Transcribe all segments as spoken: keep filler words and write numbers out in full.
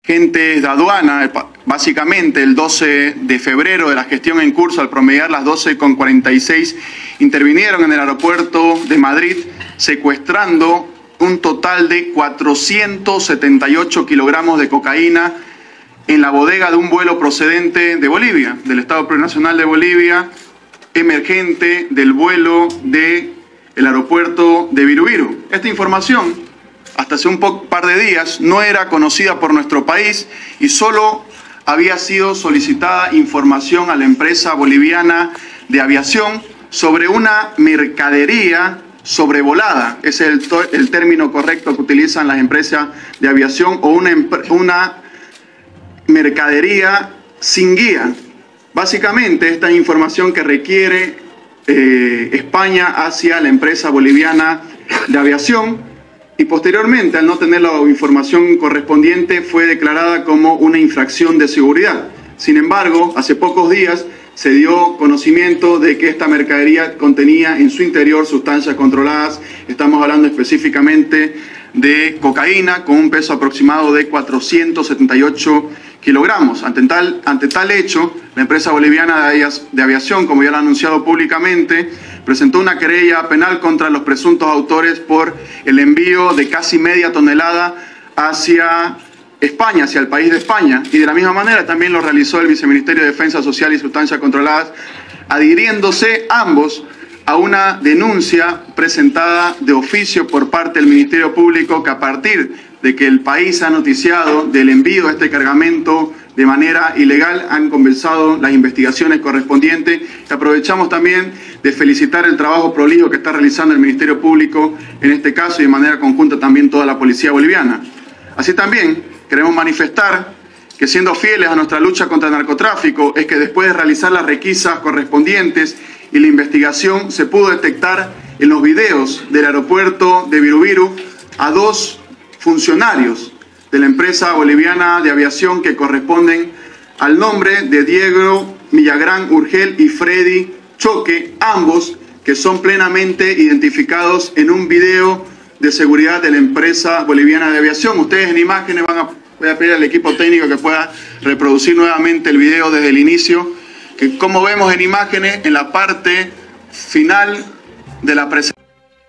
agentes de aduana, básicamente el doce de febrero de la gestión en curso, al promediar las doce con cuarenta y seis, intervinieron en el aeropuerto de Madrid secuestrando un total de cuatrocientos setenta y ocho kilogramos de cocaína en la bodega de un vuelo procedente de Bolivia, del Estado Plurinacional de Bolivia, emergente del vuelo del aeropuerto de Virubiru. Esta información, hasta hace un par de días, no era conocida por nuestro país y solo había sido solicitada información a la empresa boliviana de aviación sobre una mercadería sobrevolada. Ese es el, el término correcto que utilizan las empresas de aviación, o una, una mercadería sin guía. Básicamente, esta información que requiere eh, España hacia la empresa boliviana de aviación, y posteriormente, al no tener la información correspondiente, fue declarada como una infracción de seguridad. Sin embargo, hace pocos días se dio conocimiento de que esta mercadería contenía en su interior sustancias controladas. Estamos hablando específicamente de cocaína con un peso aproximado de cuatrocientos setenta y ocho kilogramos. Ante tal, ante tal hecho, la empresa boliviana de aviación, como ya lo ha anunciado públicamente, presentó una querella penal contra los presuntos autores por el envío de casi media tonelada hacia España, hacia el país de España, y de la misma manera también lo realizó el Viceministerio de Defensa Social y Sustancias Controladas, adhiriéndose ambos a una denuncia presentada de oficio por parte del Ministerio Público, que a partir de que el país ha noticiado del envío de este cargamento de manera ilegal, han comenzado las investigaciones correspondientes. Y aprovechamos también de felicitar el trabajo prolijo que está realizando el Ministerio Público en este caso, y de manera conjunta también toda la policía boliviana. Así también queremos manifestar que, siendo fieles a nuestra lucha contra el narcotráfico, es que después de realizar las requisas correspondientes y la investigación, se pudo detectar en los videos del aeropuerto de Virubiru a dos funcionarios de la empresa boliviana de aviación que corresponden al nombre de Diego Villagrán Urgel y Freddy Choque, ambos que son plenamente identificados en un video de seguridad de la empresa boliviana de aviación. Ustedes en imágenes van a, voy a pedir al equipo técnico que pueda reproducir nuevamente el video desde el inicio, que como vemos en imágenes, en la parte final de la presentación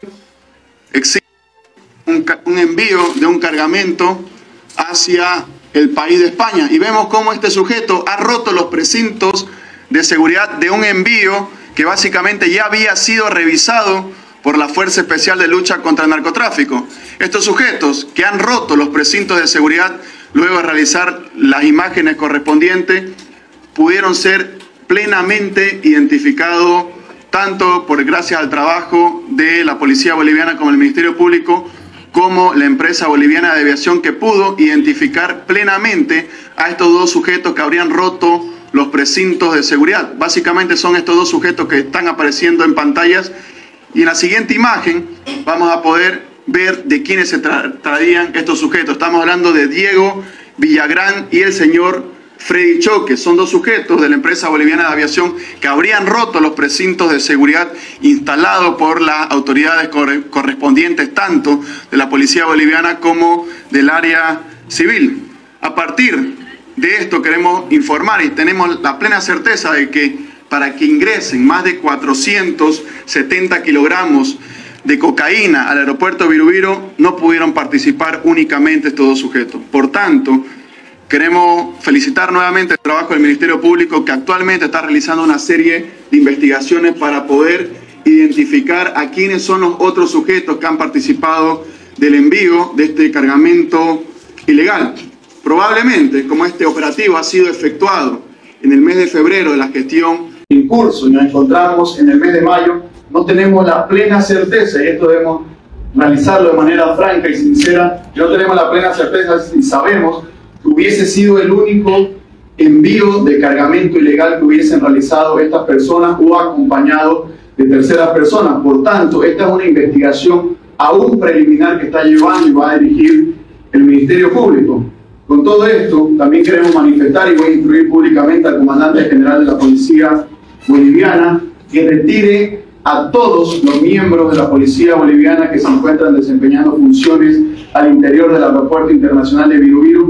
existe un, un envío de un cargamento hacia el país de España, y vemos cómo este sujeto ha roto los precintos de seguridad de un envío que básicamente ya había sido revisado por la Fuerza Especial de Lucha contra el Narcotráfico. Estos sujetos que han roto los precintos de seguridad, luego de realizar las imágenes correspondientes, pudieron ser plenamente identificados tanto por gracias al trabajo de la Policía Boliviana como el Ministerio Público, como la empresa boliviana de aviación, que pudo identificar plenamente a estos dos sujetos que habrían roto los precintos de seguridad. Básicamente son estos dos sujetos que están apareciendo en pantallas, y en la siguiente imagen vamos a poder ver de quiénes se tra traían estos sujetos. Estamos hablando de Diego Villagrán y el señor Freddy Choque. Son dos sujetos de la empresa boliviana de aviación que habrían roto los precintos de seguridad instalados por las autoridades corre correspondientes, tanto de la policía boliviana como del área civil. A partir de esto queremos informar, y tenemos la plena certeza de que para que ingresen más de cuatrocientos setenta kilogramos de cocaína al aeropuerto de Virubiru, no pudieron participar únicamente estos dos sujetos. Por tanto, queremos felicitar nuevamente el trabajo del Ministerio Público, que actualmente está realizando una serie de investigaciones para poder identificar a quiénes son los otros sujetos que han participado del envío de este cargamento ilegal. Probablemente, como este operativo ha sido efectuado en el mes de febrero de la gestión en curso y nos encontramos en el mes de mayo, no tenemos la plena certeza, y esto debemos realizarlo de manera franca y sincera, que no tenemos la plena certeza y sabemos que hubiese sido el único envío de cargamento ilegal que hubiesen realizado estas personas o acompañado de terceras personas. Por tanto, esta es una investigación aún preliminar que está llevando y va a dirigir el Ministerio Público. Con todo esto, también queremos manifestar, y voy a instruir públicamente al comandante general de la Policía Boliviana que retire a todos los miembros de la Policía Boliviana que se encuentran desempeñando funciones al interior del Aeropuerto Internacional de Virubiru, y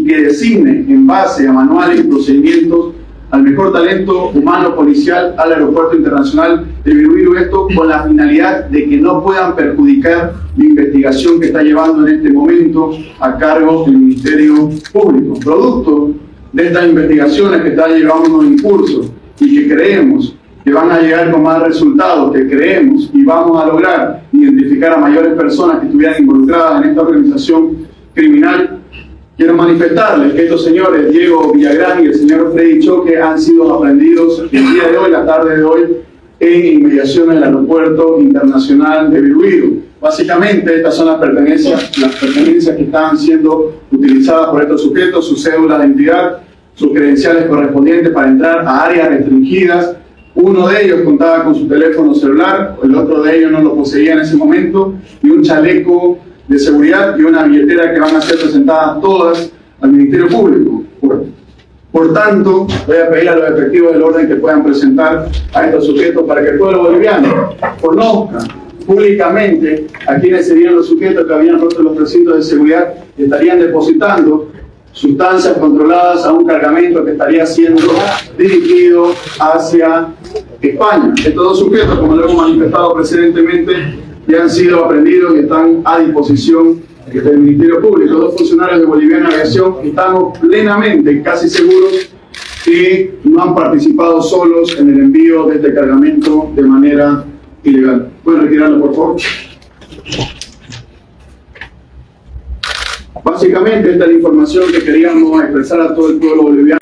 que designe en base a manuales y procedimientos al mejor talento humano policial al Aeropuerto Internacional de Virubiru, esto con la finalidad de que no puedan perjudicar la investigación que está llevando en este momento a cargo del Ministerio Público. Producto de estas investigaciones que está llevando en curso y que creemos que van a llegar con más resultados, que creemos y vamos a lograr identificar a mayores personas que estuvieran involucradas en esta organización criminal, quiero manifestarles que estos señores, Diego Villagrán y el señor Freddy Choque, han sido aprendidos el día de hoy, la tarde de hoy, en inmediaciones del Aeropuerto Internacional de Virubiru. Básicamente, estas son las pertenencias, las pertenencias que están siendo utilizadas por estos sujetos, sus cédulas de identidad, sus credenciales correspondientes para entrar a áreas restringidas. Uno de ellos contaba con su teléfono celular, el otro de ellos no lo poseía en ese momento, y un chaleco de seguridad y una billetera que van a ser presentadas todas al Ministerio Público. Por, por tanto, voy a pedir a los efectivos del orden que puedan presentar a estos sujetos para que el pueblo boliviano conozca públicamente a quienes serían los sujetos que habían roto los recintos de seguridad y estarían depositando sustancias controladas a un cargamento que estaría siendo dirigido hacia España. Estos dos sujetos, como lo hemos manifestado precedentemente, ya han sido aprendidos y están a disposición del Ministerio Público. Dos funcionarios de Boliviana Aviación, estamos plenamente, casi seguros, que no han participado solos en el envío de este cargamento de manera ilegal. ¿Pueden retirarlo, por favor? Básicamente, esta es la información que queríamos expresar a todo el pueblo boliviano.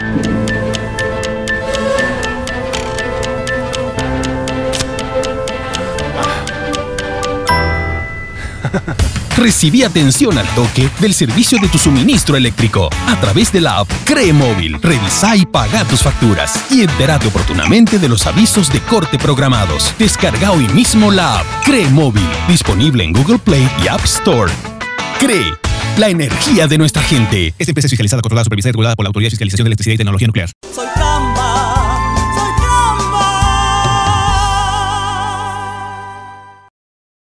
Recibí atención al toque del servicio de tu suministro eléctrico a través de la app Cree Móvil. Revisa y paga tus facturas y entérate oportunamente de los avisos de corte programados. Descarga hoy mismo la app Cree Móvil, disponible en Google Play y App Store. Cree, la energía de nuestra gente. Esta empresa es fiscalizada, controlada, supervisada y regulada por la Autoridad de Fiscalización de Electricidad y Tecnología Nuclear. Soy Cam.